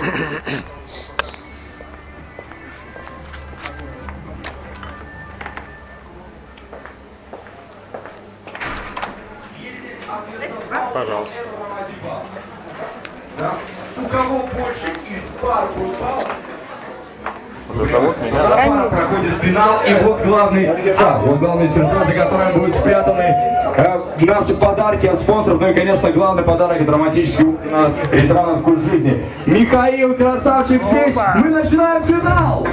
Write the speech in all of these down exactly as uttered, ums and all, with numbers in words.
Пожалуйста. Да. У кого больше из пар упал? Зовут меня? Да, проходит финал, и вот главные сердца, вот главные сердца, за которыми будут спрятаны э, наши подарки от спонсоров, ну и, конечно, главный подарок — это романтический ужин от ресторана «Вкус жизни». Михаил, красавчик, здесь, мы начинаем финал!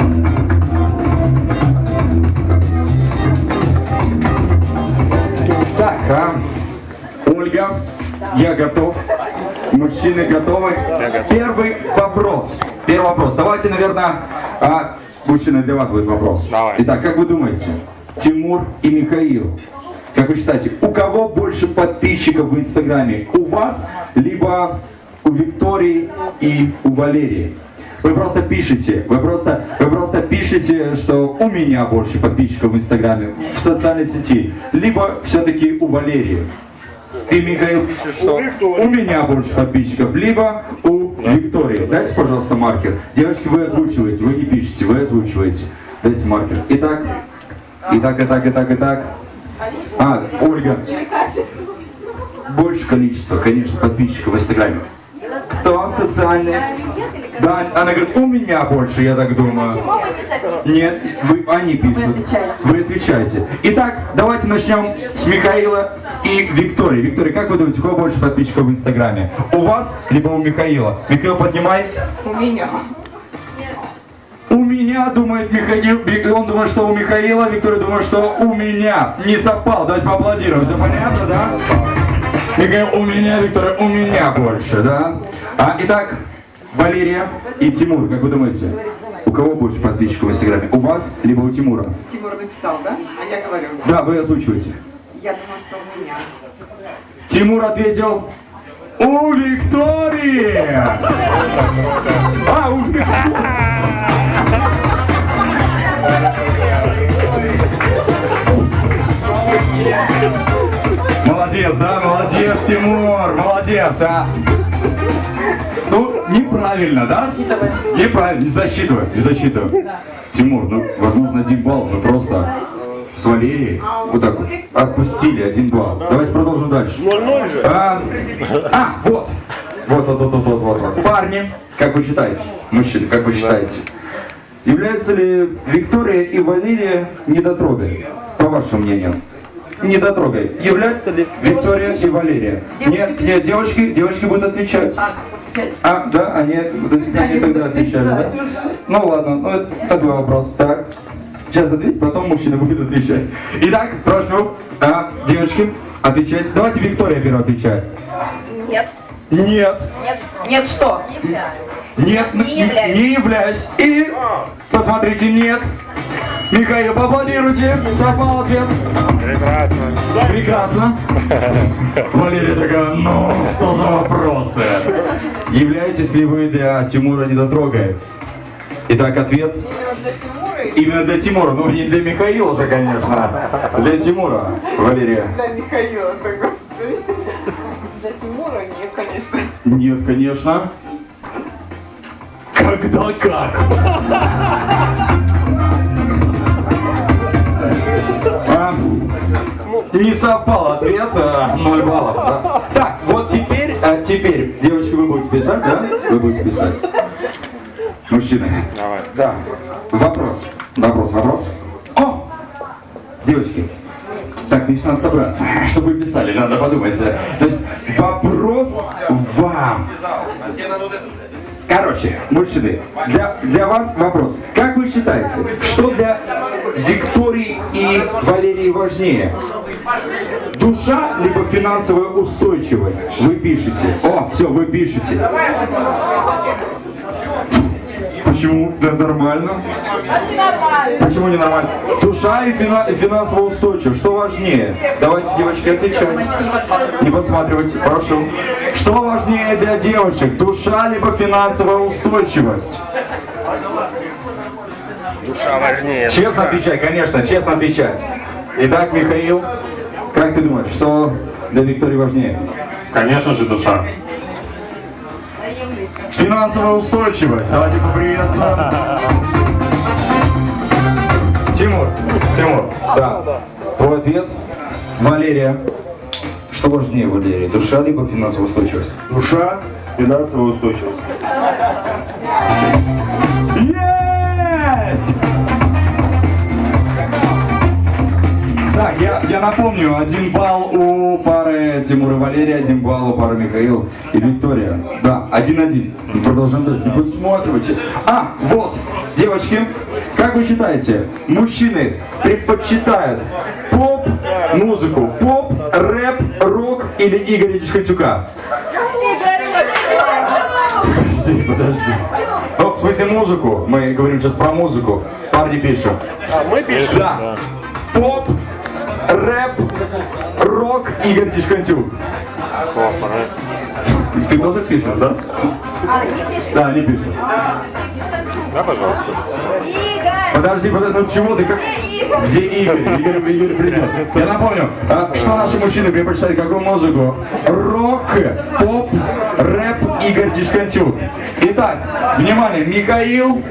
Так, а, Ольга, я готов. Мужчины готовы? Первый вопрос. Первый вопрос. Давайте, наверное, а, мужчина, для вас будет вопрос. Давай. Итак, как вы думаете, Тимур и Михаил, как вы считаете, у кого больше подписчиков в Инстаграме? У вас, либо у Виктории и у Валерии? Вы просто пишете, вы просто, вы просто пишете, что у меня больше подписчиков в Инстаграме, в социальной сети, либо все-таки у Валерии. И Михаил пишет, что у меня больше подписчиков, либо у Виктории. Дайте, пожалуйста, маркер. Девочки, вы озвучиваете, вы не пишете, вы озвучиваете. Дайте маркер. Итак, итак, итак, итак, итак. А, Ольга. Больше количество, конечно, подписчиков в Инстаграме. Кто социальный? Да, она говорит, у меня больше, я так думаю. Нет, вы, они пишут. Вы отвечаете. Итак, давайте начнем с Михаила и Виктории. Виктория, как вы думаете, у кого больше подписчиков в Инстаграме? У вас, либо у Михаила? Михаил, поднимай. У меня. У меня, думает Михаил, он думает, что у Михаила, Виктория думает, что у меня. Не совпал, давайте поаплодируем, все понятно, да? Михаил, у меня, Виктория, у меня больше, да? А, итак, Валерия и Тимур, как вы думаете, у кого больше подписчиков в Инстаграме? У вас, либо у Тимура? Тимур написал, да? А я говорю. Да, вы озвучиваете. Я думаю, что у меня. Тимур ответил, у Виктории! А, у Молодец, да, молодец, Тимур, молодец, а? Ну, неправильно, да? Неправильно, не засчитывай, не засчитывай. Да. Тимур, ну, возможно, один балл, мы просто с Валерией вот так вот отпустили один балл. Давайте продолжим дальше. ноль-ноль же. А, а, вот. Вот, вот, вот, вот, вот, вот, вот. Парни, как вы считаете, мужчины, как вы считаете, являются ли Виктория и Валерия недотрогой, по вашему мнению? Недотрогой. Являются ли Виктория и Валерия? Нет, нет, девочки, девочки будут отвечать. А, да, они, они тогда отвечали, да? Ну ладно, ну это такой вопрос. Так, сейчас ответь, потом мужчина будет отвечать. Итак, прошу, а, девочки, отвечать. Давайте Виктория первая отвечает. Нет. Нет. Нет. Нет что? Нет, не являюсь. Не являюсь. И, посмотрите, нет. Михаил, поаплодируйте. Совпал ответ. Прекрасно. Прекрасно. Валерия такая, ну, что за вопросы? Являетесь ли вы для Тимура недотрогой? Итак, ответ. Именно для Тимура, ну не для Михаила же, конечно. Для Тимура, Валерия. Для Михаила, господи. Для Тимура нет, конечно. Нет, конечно. Когда как? А, не совпал ответ, а, ноль баллов. Да? Так, вот теперь, а, теперь, девочки, вы будете писать, да? Вы будете писать. Мужчины. Давай. Да. Вопрос. Вопрос, вопрос. О! Девочки. Так, мне надо собраться, чтобы вы писали, надо подумать. То есть вопрос вам. Короче, мужчины, для, для вас вопрос. Как вы считаете, что для Виктории и Валерии важнее? Душа, либо финансовая устойчивость? Вы пишете. О, все, вы пишете. Почему? Да нормально. Почему не нормально? Душа и, фина и финансовая устойчивость. Что важнее? Давайте, девочки, отвечать. Не подсматривайте, прошу. Что важнее для девочек? Душа либо финансовая устойчивость? Душа важнее. Честно отвечать, конечно, честно отвечать. Итак, Михаил, как ты думаешь, что для Виктории важнее? Конечно же, душа. Финансовая устойчивость. Давайте поприветствуем. Тимур. Тимур. Да. Твой ответ. Валерия. Что важнее, Валерия? Душа либо финансовая устойчивость? Душа, финансовая устойчивость. Есть! Так, я, я напомню, один балл у пары Тимура и Валерия, один балл у пары Михаил и Виктория. Да, один-один. Мы продолжаем дальше. Не подсматривайте. А, вот, девочки, как вы считаете, мужчины предпочитают поп-музыку, поп, рэп, рок или Игоря Чехотюка? Подожди, подожди. Ну, в смысле музыку. Мы говорим сейчас про музыку. Парни пишем. А мы пишем? Да. Поп, рэп, рок, Игорь Чешкантюк. Поп, рэп. Ты тоже пишешь, да? Да, они пишут. Да, пожалуйста. Подожди, подожди, ну чего ты как... Где Игорь? Игорь, Игорь придет. Я напомню, а, что наши мужчины предпочитают, какую музыку? Рок, поп, рэп, Игорь Чешкантюк. Итак, внимание, Михаил.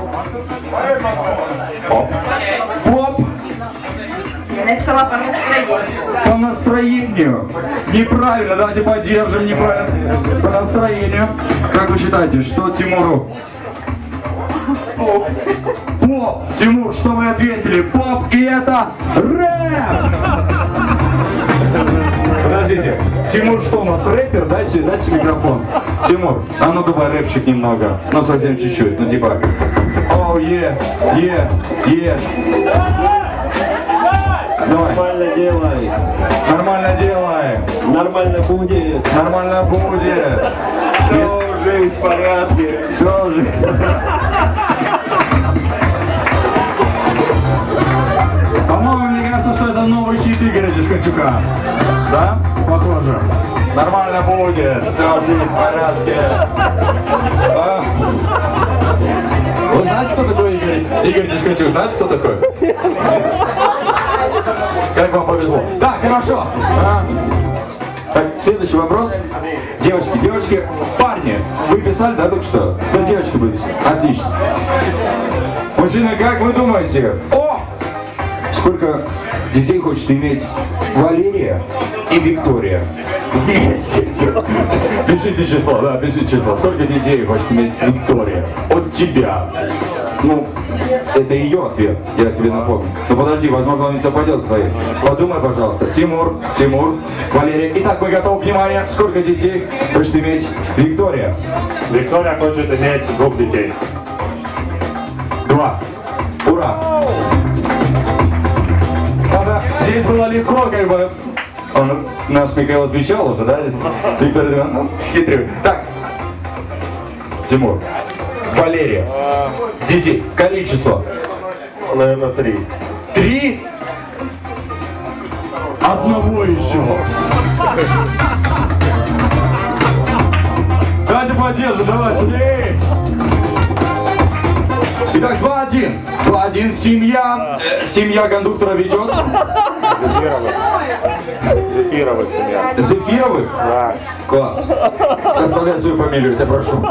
Поп. Поп. Я написала по настроению. По настроению. Неправильно, давайте поддержим, неправильно. По настроению. Как вы считаете, что Тимуру? Поп. Поп. Тимур, что вы ответили? Поп, и это рэп. Подождите. Тимур что у нас, рэпер? Дайте, дайте микрофон. Тимур, а ну давай рэпчик немного. Ну совсем чуть-чуть, ну типа. Оу, е, е, е. Давай. Нормально делай. Нормально делай. Нормально будет. Нормально будет. Все, жизнь в порядке. Все же. По-моему, мне кажется, что это новый хит Игоря Чешкантюка. Да? Похоже. Нормально будет. Все, жизнь в порядке. А? Вы знаете, кто такой Игорь? Игорь Чешкантюк, знаете, кто такой? Как вам повезло. Да, хорошо. А? Так, следующий вопрос. Девочки, девочки, парни, вы писали, да, только что? Теперь девочки будете. Отлично. Мужчины, как вы думаете? О! Сколько детей хочет иметь Валерия и Виктория вместе? Пишите число, да, пишите число. Сколько детей хочет иметь Виктория от тебя? Ну, это ее ответ, я тебе напомню. Ну подожди, возможно, он не совпадет с твоим. Подумай, пожалуйста. Тимур, Тимур, Валерия. Итак, мы готовы, внимание, сколько детей хочет иметь Виктория? Виктория хочет иметь двух детей. Два. Ура! Правда, здесь было легко, как бы. Он, наш Михаил отвечал уже, да? Виктория, ну, хитрый. Так. Тимур. Валерия. Детей. Количество. Наверное, три. Три? Одного еще. Давайте поддержим, давайте. Итак, два-один. два-один. Семья. Э, семья кондуктора ведет. Зефировых. Зефировых семья. Зефировых? Да. Класс. Оставляй свою фамилию, я прошу.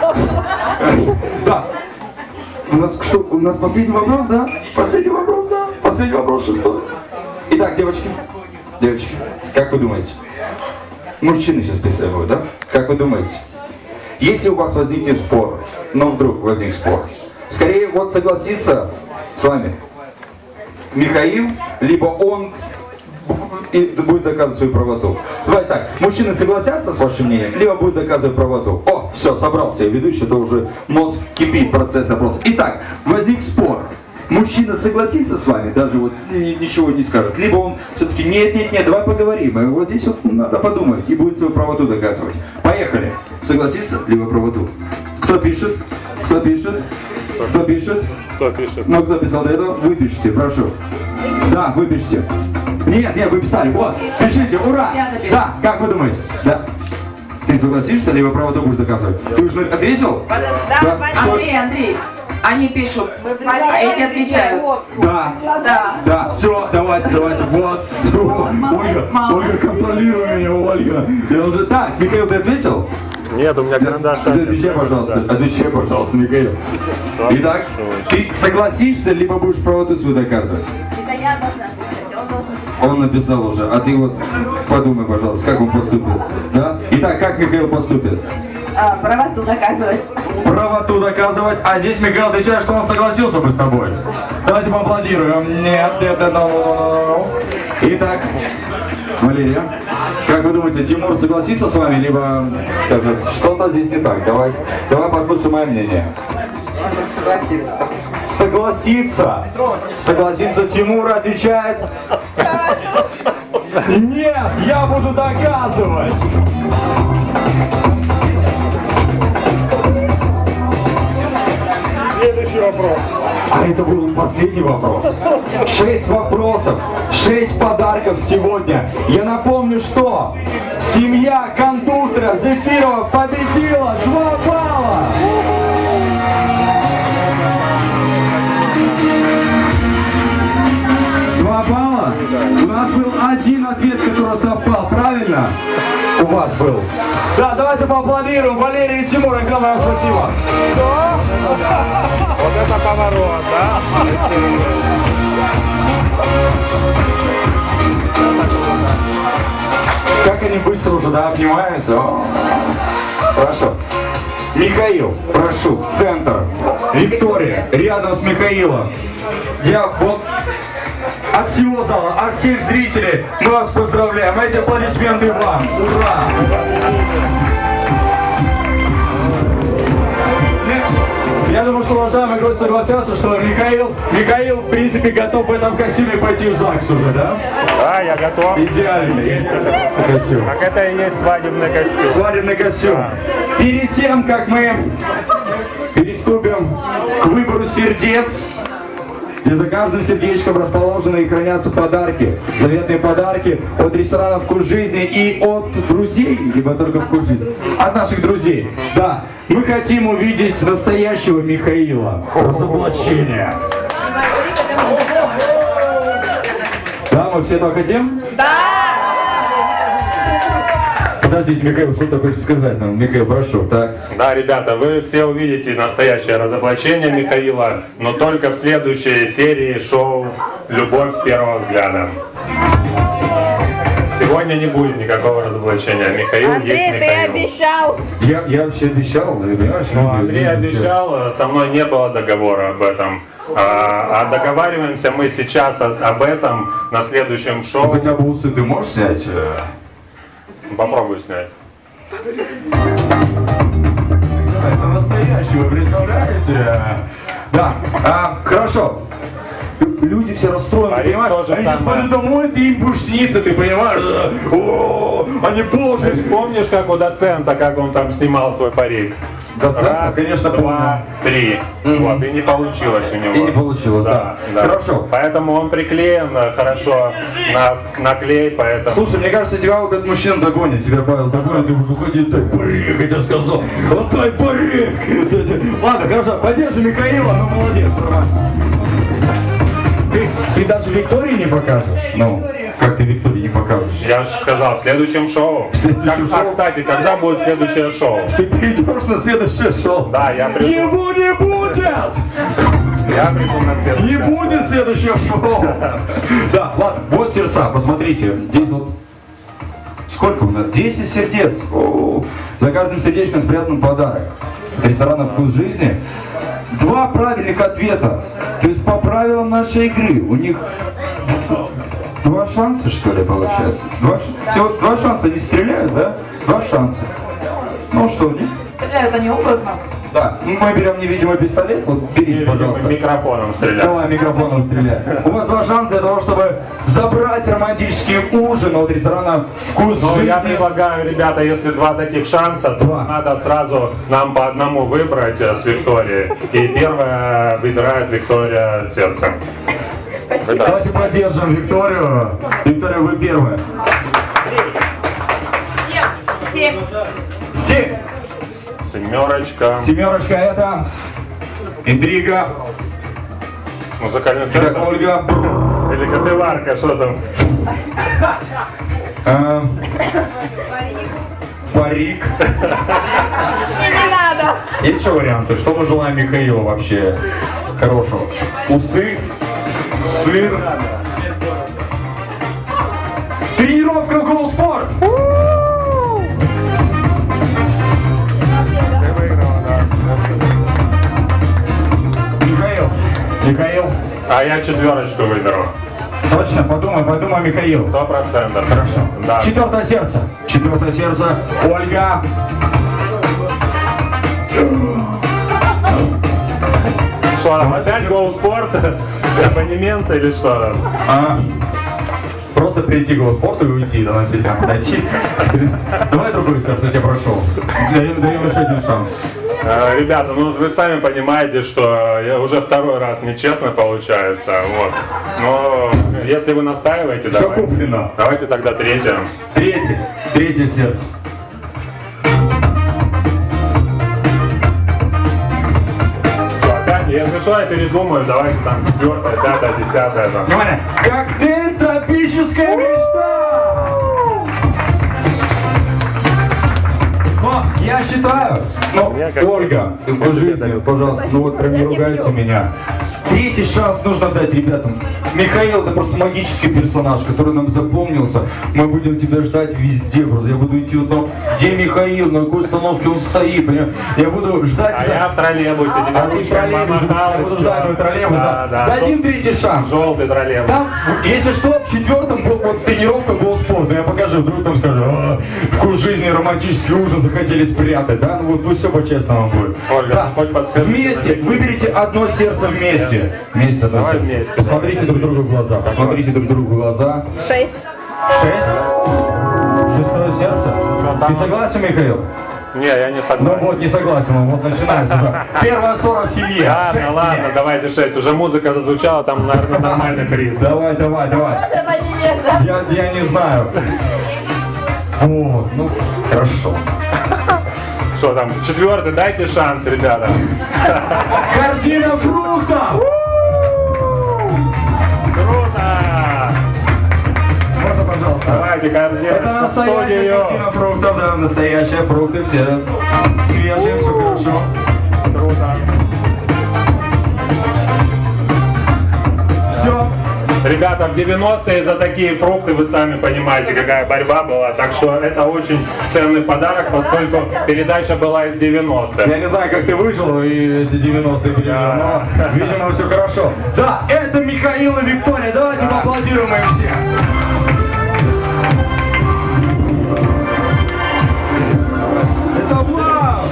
Да. У нас что? У нас последний вопрос, да? Последний вопрос, да? Последний вопрос, шестой. Итак, девочки. Девочки, как вы думаете? Мужчины сейчас писали будут, да? Как вы думаете? Если у вас возникнет спор, но вдруг возник спор, скорее вот согласиться с вами Михаил, либо он и будет доказывать свою правоту. Давай так, мужчины согласятся с вашим мнением, либо будет доказывать правоту. О, все, собрался я ведущий, это уже мозг кипит, процесс опроса. Итак, возник спор. Мужчина согласится с вами, даже вот ничего не скажет. Либо он все-таки нет, нет, нет, давай поговорим. И вот здесь вот надо подумать и будет свою правоту доказывать. Поехали. Согласится, либо правоту. Кто пишет? Кто пишет? Кто пишет? Кто пишет? Ну, кто писал до этого? Вы пишите, прошу. Да, вы пишите. Нет, нет, вы писали. Вот, пишите, ура! Да, как вы думаете? Да. Ты согласишься, либо правоту будешь доказывать? Ты уже ответил? Да, Да. Андрей, Андрей, они пишут, а эти отвечают. Да. Да. Да, все, давайте, давайте, вот. Ольга, Ольга, контролируй меня, Ольга. Я уже... Так, Михаил, ты ответил? Нет, у меня карандаша. Отвечай, пожалуйста. Отвечай, пожалуйста, Михаил. Итак, ты согласишься, либо будешь правоту свою доказывать? Это я должна отвечать, он должен писать. Он написал уже, а ты вот подумай, пожалуйста, как он поступит. Да? Итак, как Михаил поступит? А, правоту доказывать. Правоту доказывать, а здесь Михаил отвечает, что он согласился бы с тобой. Давайте поаплодируем. Нет, это no. Итак, Валерия, как вы думаете, Тимур согласится с вами, либо скажет, что-то здесь не так? Давай, давай послушаем мое мнение. Согласиться. Согласится. Согласится Тимур, отвечает. Нет, я буду доказывать. Следующий вопрос. А это был последний вопрос. Шесть вопросов, шесть подарков сегодня. Я напомню, что семья кондуктора Зефирова победила. Два балла. Два балла? У нас был один ответ, который совпал, правильно? У вас был. Да, давайте поаплодируем Валерию и Тимуру. Огромное спасибо. Вот это поворот, да? Как они быстро уже, да, обнимаются. О, хорошо. Михаил, прошу, в центр. Виктория, рядом с Михаилом. Я вот от всего зала, от всех зрителей мы вас поздравляем. Эти аплодисменты вам. Ура! Я думаю, что уважаемые гости согласятся, что Михаил, Михаил, в принципе, готов в этом костюме пойти в ЗАГС уже, да? Да, я готов. Идеальный костюм. Так это и есть свадебный костюм. Свадебный костюм. Да. Перед тем, как мы переступим к выбору сердец, где за каждым сердечком расположены и хранятся подарки, заветные подарки от ресторана «Вкус жизни» и от друзей, либо только «Вкус жизни», от наших друзей. Да, мы хотим увидеть настоящего Михаила. Разоблачение. Да, мы все этого хотим? Да! Подождите, Михаил, что ты хочешь сказать нам? Михаил, прошу, так. Да, ребята, вы все увидите настоящее разоблачение Михаила, но только в следующей серии шоу «Любовь с первого взгляда». Сегодня не будет никакого разоблачения. Михаил Андрей, есть ты Михаил. обещал. Я, я вообще обещал, ты понимаешь? Ну, Андрей обещал, со мной не было договора об этом. А, а договариваемся мы сейчас о- об этом на следующем Ну, шоу. хотя бы усы ты можешь снять? Попробую снять. Это настоящий, вы представляете? Да, а, хорошо. Люди все расстроены, Парик понимаешь? тоже Они сейчас самое. пойдут домой, ты им будешь сниться, ты понимаешь? О, они Ты боже. ж помнишь, как у доцента, как он там снимал свой парик? Доцента, Раз, конечно, два, три. Вот, и не получилось у него. И не получилось, да. да. Хорошо. Поэтому он приклеен э, хорошо на, на клей, поэтому... Слушай, мне кажется, тебя вот этот мужчина догонит, тебя Павел догонит, ты уже уходи, дай парик, я тебе сказал, отдай парик. Ладно, хорошо, поддержи Михаила, ну молодец, нормально. Ты, ты даже Виктории не покажешь? Ну, как ты Виктории не покажешь? Я же сказал, в следующем шоу. следующем Как- а, шоу? кстати, когда будет следующее шоу? Ты перейдешь на следующее шоу. Да, я приду. Его не будет! Я приду на следующее. Не будет следующего шоу! Да, ладно, вот сердца, посмотрите. Здесь вот... Сколько у нас? десять сердец. О, за каждым сердечком спрятан подарок. От ресторана «Вкус жизни». Два правильных ответа. То есть по правилам нашей игры. У них два шанса, что ли, получается? Два, ш- всего два шанса. Они стреляют, да? Два шанса. Ну что, не? Стреляют они образно. Да. Мы берем невидимый пистолет. Вот берите, пожалуйста. Микрофоном стрелять. Давай микрофоном стреляй. У вас два шанса для того, чтобы забрать романтический ужин от ресторана «Вкус Ну, жизни». я предлагаю, ребята, если два таких шанса, то Два. надо сразу нам по одному выбрать э, с Викторией. И первая выбирает Виктория сердцем. Давайте поддержим Викторию. Виктория, вы первая. Семь. Семь. Семерочка. Семерочка это интрига. Музыкальный Это центр. Ольга. Или кофеварка, что там? Эм, парик. Не, не надо. Есть еще варианты? Что мы желаем Михаилу вообще хорошего? Усы, сыр. Тренировка в Голспорт! Михаил, Михаил. А я четверочку выберу. Точно, подумай, подумай, Михаил. Сто процентов. Хорошо. Да. Четвертое сердце. Четвертое сердце. Ольга. Что там, опять Голспорт? Абонемент или что там? А, просто прийти к Голспорту и уйти. Давай прям подойти. Давай другое сердце, я тебя прошу. Даем, даем еще один шанс. Э, Ребята, ну вы сами понимаете, что я уже второй раз нечестно получается. Вот. Но если вы настаиваете, Все давайте. куплено. Давайте тогда третье. Третье. Третье сердце. Что, опять? Если что, я передумаю, давайте там четвертое, пятое, десятое. Там. Внимание. Коктейль «Тропическая мечта». Но я считаю, ну, Мне как- Ольга, по жизни, пожалуйста, ну вот прям не ругайте меня. Третий шанс нужно дать ребятам. Михаил, это просто магический персонаж, который нам запомнился. Мы будем тебя ждать везде просто. Я буду идти вот там, где Михаил, на какой остановке он стоит, понимаешь? Я буду ждать А тебя. я в троллейбусе тебя А ты в ручкой троллейбусе, помахал, я и буду всё. ждать твой троллейбус, Да, да. да. Дадим третий шанс. Желтый троллейбус. Там, если что, в четвертом был вот тренировка Голспорт, я покажу, вдруг там скажу, «А, вкус жизни, романтический ужин захотели спрятать, да, ну вот ну, все по-честному будет. Ольга, Да. ну, хоть подскажите, Вместе, наверное. выберите одно сердце вместе. Вместе одно Давай сердце. вместе, Посмотрите давай. друг другу в глаза, посмотрите друг другу в глаза. Шесть. Шесть. Шестое сердце. там? Ты согласен, Михаил? Не, я не Ну согласен. вот, не согласен, вот начинается. да. Первая ссора в семье. Ладно, Шесть ладно, лет. давайте шесть. Уже музыка зазвучала, там, наверное, нормальный приз. Давай, давай, давай. Я, я не знаю. Вот, ну, хорошо. Что там? Четвертый, дайте шанс, ребята. Картина фруктов! Круто! Можно, пожалуйста. Давайте Это корзиночку в настоящая студию. картина фруктов, да, настоящие фрукты, все свежие, все хорошо. Круто. Все. Ребята, в девяностые за такие фрукты вы сами понимаете, какая борьба была. Так что это очень ценный подарок, поскольку передача была из девяностых. Я не знаю, как ты выжил и эти девяностые пережил, но, видимо, все хорошо. Да, это Михаил и Виктория. Давайте поаплодируем им всем. Это вау!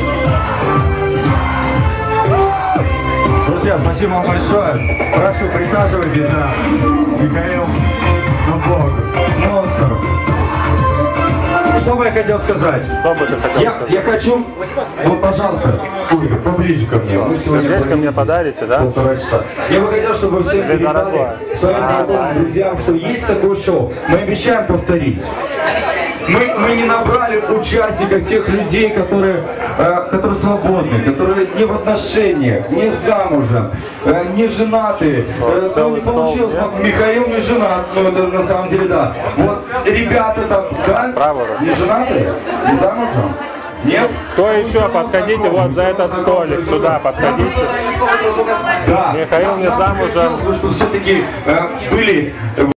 Друзья, спасибо вам большое. Прошу, присаживайтесь, да. Михаил, ну бог, монстр. Что бы я хотел сказать? Что бы ты хотел Я, сказать? я хочу, вот, пожалуйста, Ольга, поближе ко мне. Мы сегодня Сердечко мне проведем подарите, да? полтора часа. Я бы хотел, чтобы вы всем Или передали дорогое? своим А, знакомым, да. друзьям, что есть такое шоу. Мы обещаем повторить. Мы, мы не набрали участников тех людей, которые, э, которые свободны, которые не в отношениях, не замужем, э, не женаты. Э, ну, не целый стол, получилось, нет? но Михаил не женат, ну это на самом деле да. Вот ребята там, да, Право руку. не женаты, не замужем. Нет? Кто еще? Подходите вот за этот столик, сюда подходите. Да. Михаил не Нам замужем. хотелось бы, чтобы все-таки э, были